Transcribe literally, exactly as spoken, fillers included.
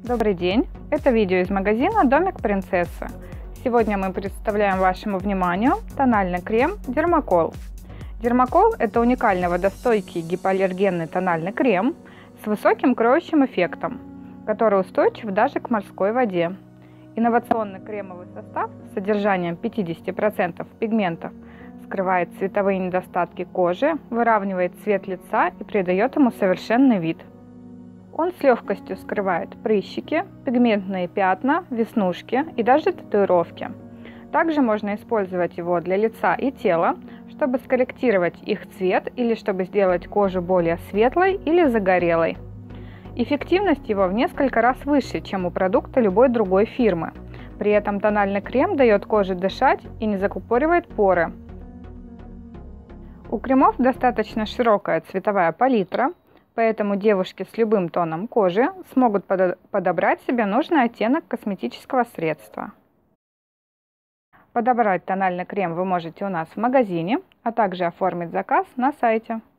Добрый день! Это видео из магазина Домик Принцессы. Сегодня мы представляем вашему вниманию тональный крем Дермакол. Дермакол – это уникальный водостойкий гипоаллергенный тональный крем с высоким кроющим эффектом, который устойчив даже к морской воде. Инновационный кремовый состав с содержанием пятьдесят процентов пигментов скрывает цветовые недостатки кожи, выравнивает цвет лица и придает ему совершенный вид. Он с легкостью скрывает прыщики, пигментные пятна, веснушки и даже татуировки. Также можно использовать его для лица и тела, чтобы скорректировать их цвет или чтобы сделать кожу более светлой или загорелой. Эффективность его в несколько раз выше, чем у продукта любой другой фирмы. При этом тональный крем дает коже дышать и не закупоривает поры. У кремов достаточно широкая цветовая палитра, поэтому девушки с любым тоном кожи смогут подобрать себе нужный оттенок косметического средства. Подобрать тональный крем вы можете у нас в магазине, а также оформить заказ на сайте.